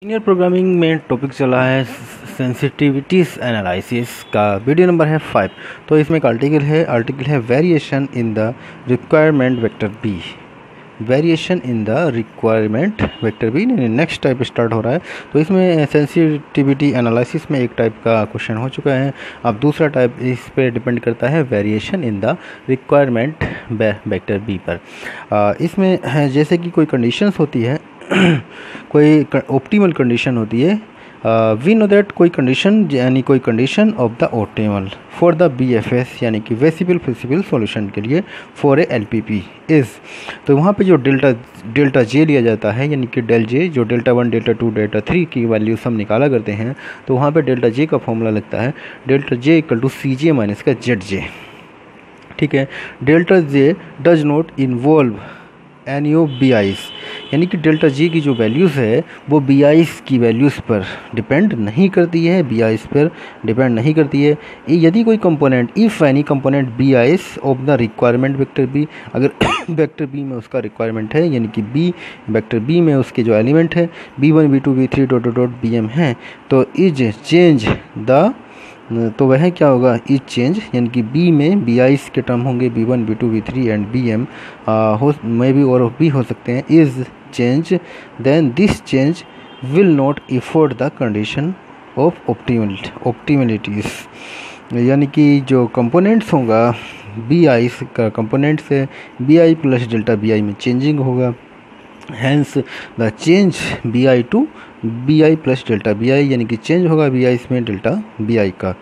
Linear programming में topic चला है सेंसिटिविटीज एनालिसिस का। वीडियो नंबर है 5। तो इसमें एक आर्टिकल है variation in the requirement vector B. Variation in the requirement vector B next type start हो रहा है। तो इसमें सेंसिटिविटी एनालिसिस में एक टाइप का क्वेश्चन हो चुका है। अब दूसरा टाइप इस पे डिपेंड करता है variation in the requirement vector B पर। इसमें जैसे कि कोई कंडीशंस होती है कोई ऑप्टिमल कंडीशन होती है। वी नो दैट कोई कंडीशन यानी कोई condition of the optimal for the BFS यानी कि वेसिबल फिजिबल सॉल्यूशन के लिए फॉर ए LPP इज़। तो वहाँ पे जो डेल्टा जे लिया जाता है यानी कि डेल जे, जो डेल्टा 1 डेल्टा 2 डेल्टा 3 की वैल्यूज हम निकाला करते हैं, तो वहाँ पे डेल्टा जे का फॉर्मूला लगता है delta J equal to CJ minus का ZJ। ठीक है, delta J does not involve any of BIs यानी कि डेल्टा जी की जो वैल्यूज़ है वो BIs की वैल्यूज़ पर डिपेंड नहीं करती है, BIs पर डिपेंड नहीं करती है। यदि कोई component if any component BIs of the requirement vector B, अगर वेक्टर बी में उसका रिक्वायरमेंट है यानी कि बी वेक्टर बी में उसके जो एलिमेंट है B1 B2 B3 dot dot dot BM है, तो इज चेंज द, तो वह क्या होगा, इज चेंज यानी कि बी में BIs के टर्म होंगे B1 B2 B3 and BM हो मे बी और भी हो सकते हैं। Is change then this change will not afford the condition of optimalities यानी कि जो कंपोनेंट्स होगा BIs का कंपोनेंट से BI प्लस डेल्टा BI में चेंजिंग होगा। Hence the change BI to BI plus delta BI यानी कि चेंज होगा BIs में डेल्टा BI का।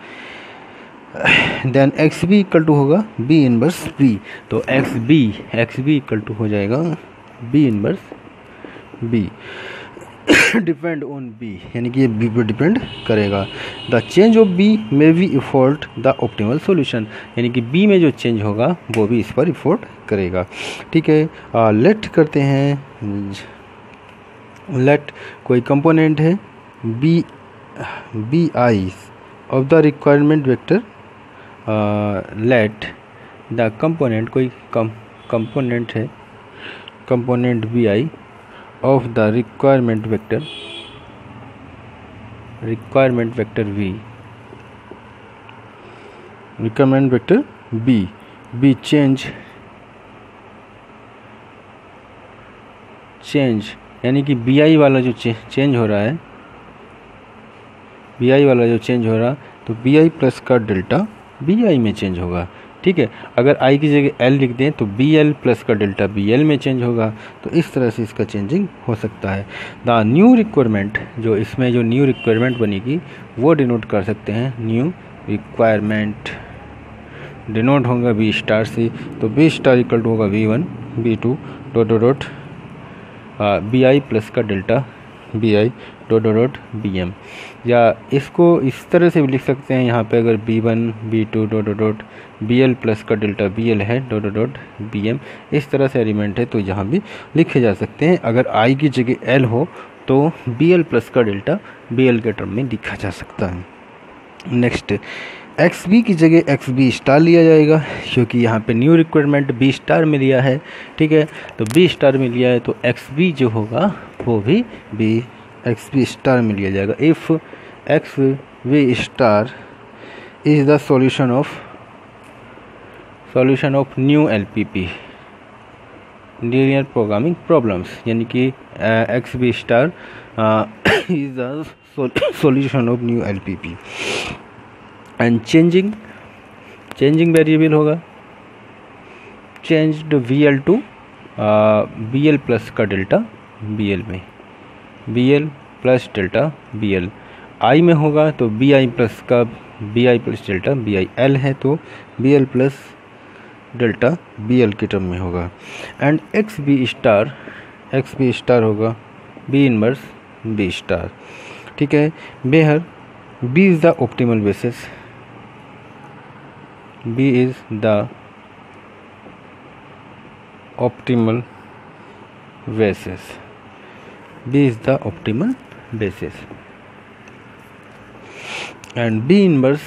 देन XB इक्वल टू होगा B इनवर्स B। तो XB इक्वल टू हो जाएगा B inverse B depend on B यानी कि ये B पर डिपेंड करेगा। द चेंज ऑफ B में भी इफोर्ट द ऑप्टिमल सॉल्यूशन यानी कि B में जो चेंज होगा वो भी इस पर इफोर्ट करेगा। ठीक है, लेट करते हैं, लेट कोई कंपोनेंट है BIs of the requirement vector, let the component कोई कंपोनेंट है component BI of the requirement vector V, requirement vector B change यानी कि BI वाला जो चेंज हो रहा है, BI वाला जो चेंज हो रहा तो BI प्लस का डेल्टा BI में चेंज होगा। ठीक है, अगर I की जगह L लिख दें तो BL प्लस का डेल्टा BL में चेंज होगा। तो इस तरह से इसका चेंजिंग हो सकता है। द न्यू रिक्वायरमेंट, जो इसमें जो न्यू रिक्वायरमेंट बनेगी वो डिनोट कर सकते हैं, न्यू रिक्वायरमेंट डिनोट होगा B स्टार से। तो B स्टार इक्वल टू होगा V1 B2 dot dot dot BI plus का delta BI dot dot dot BM, या इसको इस तरह से भी लिख सकते हैं। यहाँ पे अगर B1 B2 dot dot dot BL plus का डेल्टा BL है डॉट डॉट डॉट BM, इस तरह से एलिमेंट है तो यहाँ भी लिखे जा सकते हैं। अगर I की जगह L हो तो BL प्लस का डेल्टा BL के टर्म में लिखा जा सकता है। नेक्स्ट, XB की जगह XB स्टार लिया जाएगा क्योंकि यहाँ पे न्यू रिक्वायरमेंट B स्टार में लिया है। ठीक है, तो B स्टार में लिया है तो XB जो होगा वो भी XB स्टार में लिया जाएगा। If XB star is the solution of new LPP linear programming problems यानी कि XB star is the solution of new LPP। And changing variable होगा changed VL to BL plus का डेल्टा BL में, BL plus delta BL I में होगा तो BI plus का BI plus delta BI L है तो BL प्लस डेल्टा BL के टर्म में होगा। एंड XB स्टार होगा B इनवर्स B स्टार। ठीक है, where B is the optimal basis, B is the optimal basis, B is the optimal basis and B inverse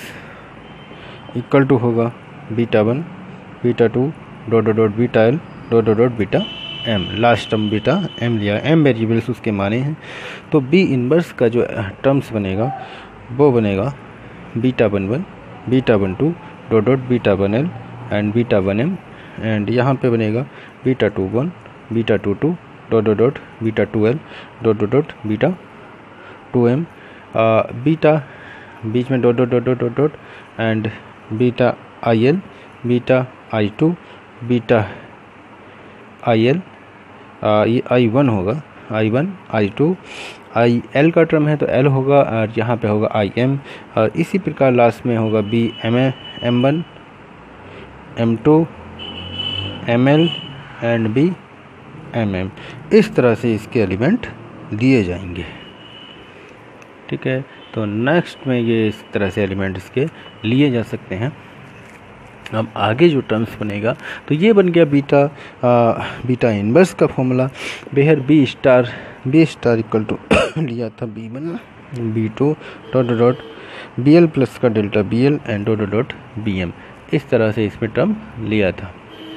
equal to होगा beta 1 beta 2 dot dot dot beta L dot dot dot beta M, last term beta M लिया, M variables उसके माने हैं। तो B inverse का जो terms बनेगा वो बनेगा beta 11, beta 12 dot dot beta 1L and beta 1M, and यहाँ पे बनेगा beta 21, beta 22 dot dot dot beta 2L dot dot dot beta 2M, beta बीच में dot dot dot dot dot dot and beta IL, beta I2, beta IL, ये I1 होगा, I1 I2, IL का term है तो L होगा और यहाँ पे होगा IM, और इसी प्रकार लास्ट में होगा B M1 M2 ML and B MM। इस तरह से इसके एलिमेंट दिए जाएंगे। ठीक है, तो नेक्स्ट में ये इस तरह से एलिमेंट इसके लिए जा सकते हैं। अब आगे जो टर्म्स बनेगा तो ये बन गया बीटा इनवर्स का formula, where B star equal to लिया था B1 B2 dot dot BL plus का delta BL and dot dot BM, इस तरह से इसमें टर्म लिया था।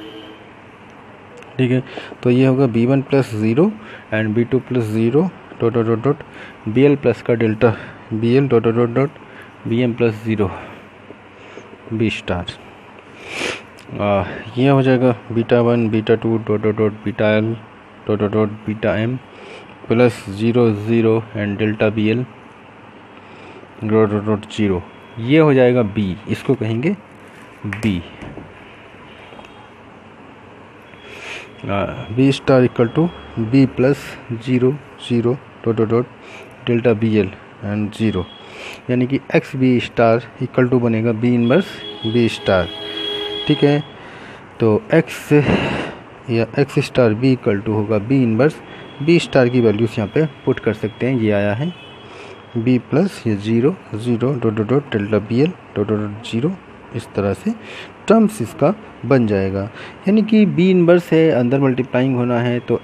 ठीक है, तो ये होगा B1 plus 0 and B2 plus 0 dot dot dot BL plus का delta BL dot dot dot BM plus 0 B star. ये हो जाएगा beta 1 beta 2 dot dot dot beta L dot dot dot beta M plus 0 0 and delta BL dot dot dot 0। ये हो जाएगा B, इसको कहेंगे B। B star equal to B plus 0 0 dot dot dot delta BL and 0, यानी कि X B star equal to बनेगा B inverse B star. ठीक है, तो x या x star B equal to होगा B इनवर्स B स्टार की values यहाँ पे पुट कर सकते हैं। ये आया है B प्लस ये 0 0 dot dot dot delta BL dot dot 0, इस तरह से टर्म्स इसका बन जाएगा। यानी कि B इनवर्स है, अंदर मल्टीप्लाइंग होना है, तो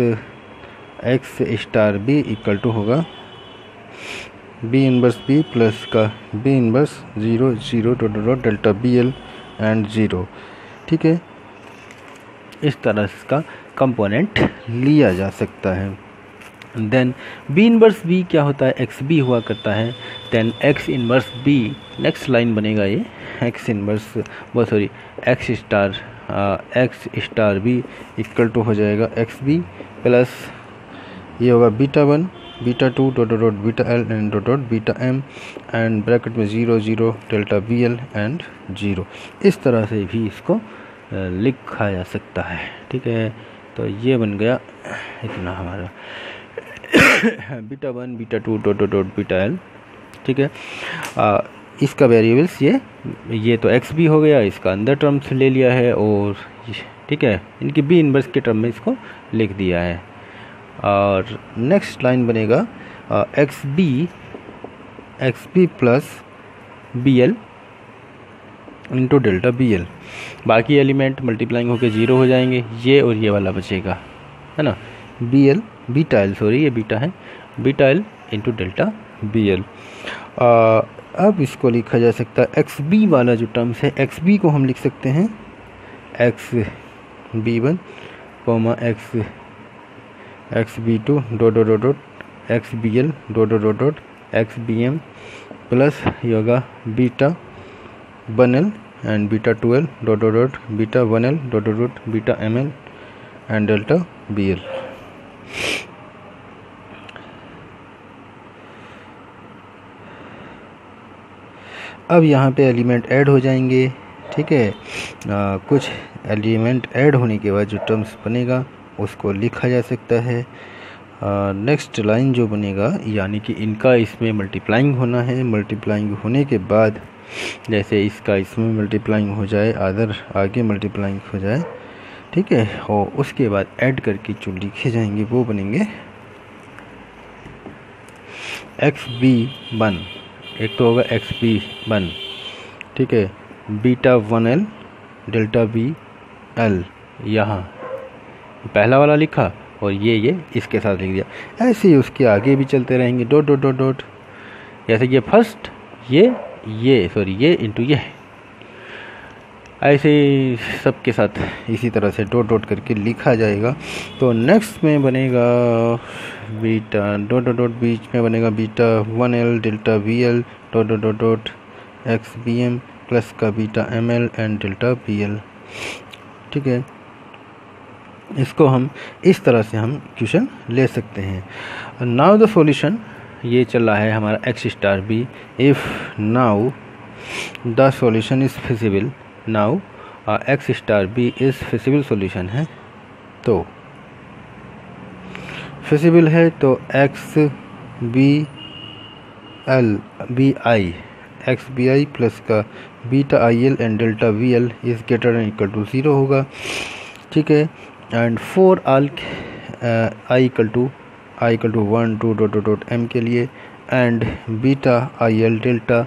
x star B equal to होगा B इनवर्स B प्लस का B inverse 0 0 dot dot delta BL and 0। ठीक है, इस तरह से इसका कंपोनेंट लिया जा सकता है। देन B इनवर्स B क्या होता है, XB हुआ करता है। Then X inverse B, next line बनेगा ये X inverse X star B equal to हो जाएगा XB प्लस ये होगा beta 1 beta 2 dot dot beta L and dot dot beta M and bracket में 0 0 डेल्टा BL एंड 0। इस तरह से भी इसको लिखा जा सकता है। ठीक है, तो ये बन गया इतना हमारा beta 1 beta 2 dot dot dot beta L। ठीक है, इसका वेरिएबल्स ये तो XB हो गया, इसका अंदर टर्म्स ले लिया है, और ठीक है इनकी B इनवर्स के टर्म में इसको लिख दिया है। और नेक्स्ट लाइन बनेगा XB plus BL into delta BL। बाकी एलिमेंट मल्टीप्लाइंग होकर 0 हो जाएंगे, ये और ये वाला बचेगा, है ना, BL बीटा L, सॉरी ये बीटा है, beta L into delta BL। अब इसको लिखा जा सकता है XB वाला जो टर्म्स है, XB को हम लिख सकते हैं XB1 XB2 dot dot dot XBL dot dot dot XBM plus ये होगा beta 1L and beta 2L dot dot dot beta 1L dot dot dot beta ML and delta BL। अब यहाँ पे एलिमेंट ऐड हो जाएंगे। ठीक है, कुछ एलिमेंट ऐड होने के बाद जो टर्म्स बनेगा उसको लिखा जा सकता है। नेक्स्ट लाइन जो बनेगा यानी कि इनका इसमें मल्टीप्लाइंग होना है, मल्टीप्लाइंग होने के बाद जैसे इसका इसमें मल्टीप्लाइंग हो जाए, अदर आगे मल्टीप्लाइंग हो जाए, ठीक है, और उसके बाद ऐड करके जो लिखे जाएंगे वो बनेंगे XB1, एक तो होगा XB1, ठीक है, बीटा 1L डेल्टा BL, यहाँ पहला वाला लिखा और ये इसके साथ लिख दिया। ऐसे ही उसके आगे भी चलते रहेंगे, डॉट डॉट डॉट डॉट, जैसे ये फर्स्ट ये इंटू ये, ऐसे ही सबके साथ इसी तरह से डॉट डॉट करके लिखा जाएगा। तो नेक्स्ट में बनेगा बीटा डॉट डॉट डॉट, बीच में बनेगा beta 1L delta VL dot dot dot dot XBM plus का beta ML and delta BL। ठीक है, इसको हम इस तरह से हम क्वेश्चन ले सकते हैं। नाउ द सॉल्यूशन, ये चल रहा है हमारा x star b। If now the solution is feasible, now x star b is feasible solution है। तो फिजिबल है तो XBI प्लस का beta IL and delta VL is greater than equal to 0 होगा। ठीक है, and for all I equal to 1 2 dot dot dot m के लिए, and beta IL delta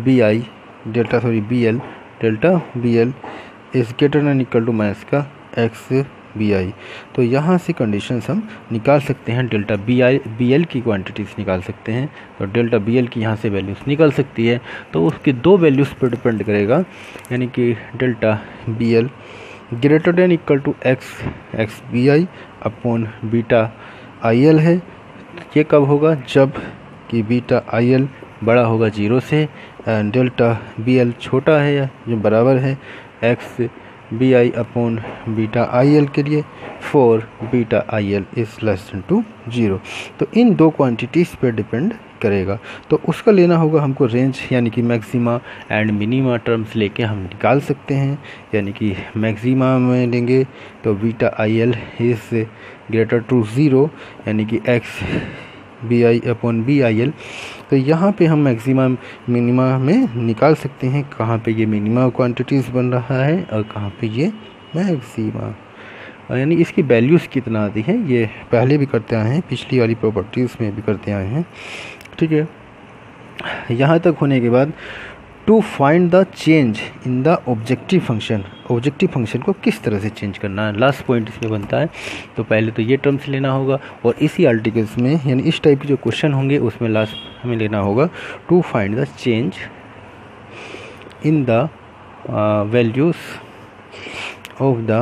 BL is greater than equal to minus का XBI। तो यहाँ से conditions हम निकाल सकते हैं, डेल्टा BL की क्वांटिटीज़ निकाल सकते हैं। तो डेल्टा BL की यहाँ से वैल्यूज़ निकल सकती है, तो उसकी दो वैल्यूज़ पर डिपेंड करेगा, यानी कि delta BL greater than equal to XBI upon beta IL है। ये कब होगा? जब कि बीटा IL बड़ा होगा 0 से, एंड डेल्टा BL छोटा है जो बराबर है XBI अपॉन बीटा IL के लिए, for beta IL is less than to 0। तो इन दो क्वांटिटीज़ पे डिपेंड करेगा। तो उसका लेना होगा हमको रेंज, यानी कि मैक्सिमा एंड मिनिमा टर्म्स लेके हम निकाल सकते हैं। यानी कि मैक्सिमा में लेंगे तो beta IL is greater to 0, यानी कि XBI अपॉन BIL। तो यहाँ पे हम मैक्सिमा मिनिमा में निकाल सकते हैं कहाँ पे ये मिनिमा क्वांटिटीज़ बन रहा है और कहाँ पे ये मैक्सिमा, यानी इसकी वैल्यूज़ कितना आती है। ये पहले भी करते आए हैं, पिछली वाली प्रॉपर्टीज़ में भी करते आए हैं। ठीक है, यहाँ तक होने के बाद to find the change in the objective function, objective function को किस तरह से चेंज करना है, लास्ट पॉइंट इसमें बनता है। तो पहले तो ये टर्म्स लेना होगा, और इसी आर्टिकल्स में यानी इस टाइप के जो क्वेश्चन होंगे उसमें लास्ट हमें लेना होगा to find the change in the values of the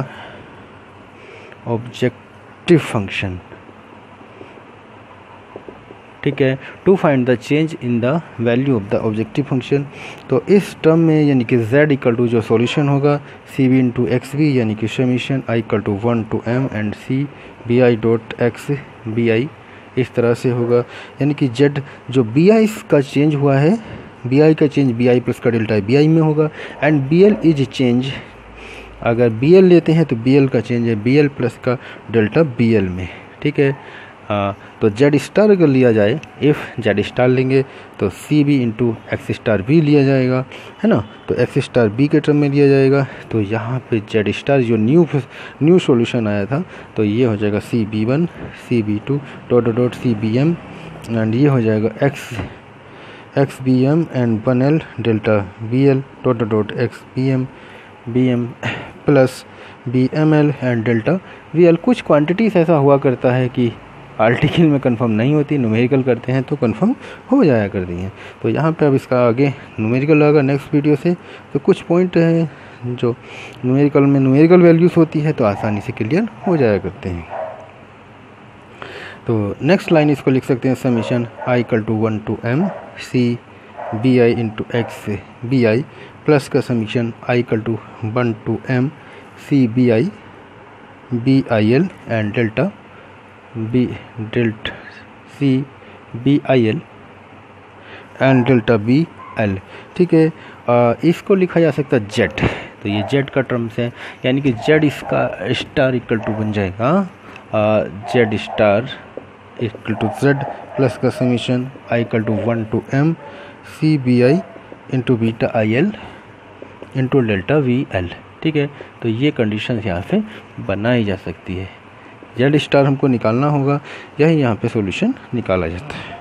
objective function. ठीक है, to find the change in the value of the objective function. तो इस टर्म में यानी कि z इक्वल टू जो सॉल्यूशन होगा CB इंटू XB, यानी कि summation I equal to 1 to m and CBI dot XBI इस तरह से होगा। यानी कि z जो BI का चेंज हुआ है, BI का चेंज BI प्लस का डेल्टा BI में होगा, एंड BL इज चेंज, अगर BL लेते हैं तो BL का चेंज है BL प्लस का डेल्टा BL में। ठीक है, तो Z स्टार अगर लिया जाए, इफ़ Z स्टार लेंगे तो CB into X star B लिया जाएगा, है ना। तो X स्टार B के टर्म में लिया जाएगा। तो यहाँ पे Z स्टार जो न्यू सॉल्यूशन आया था, तो ये हो जाएगा CB1 CB2 dot dot CBM, and ये हो जाएगा XBM and 1L delta BL dot dot XBM BM plus BML and delta VL। कुछ क्वांटिटीज़ ऐसा हुआ करता है कि आर्टिकल में कंफर्म नहीं होती, न्यूमेरिकल करते हैं तो कंफर्म हो जाया करती हैं। तो यहाँ पे अब इसका आगे न्यूमेरिकल आएगा नेक्स्ट वीडियो से। तो कुछ पॉइंट है जो न्यूमेरिकल में न्यूमेरिकल वैल्यूज़ होती है तो आसानी से क्लियर हो जाया करते हैं। तो नेक्स्ट लाइन इसको लिख सकते हैं summation I equal to 1 to m CBI into XBI plus का summation I equal to 1 to m CBI BIL and delta CBIL and delta BL। ठीक है, इसको लिखा जा सकता है Z। तो ये Z का टर्म्स है, यानी कि Z इसका स्टार इक्वल टू बन जाएगा Z star equal to Z plus का summation I equal to 1 to m CBI into beta IL into delta VL। ठीक है, तो ये कंडीशंस यहाँ से बनाई जा सकती है। Z स्टार हमको निकालना होगा, यही यहाँ पे सॉल्यूशन निकाला जाता है।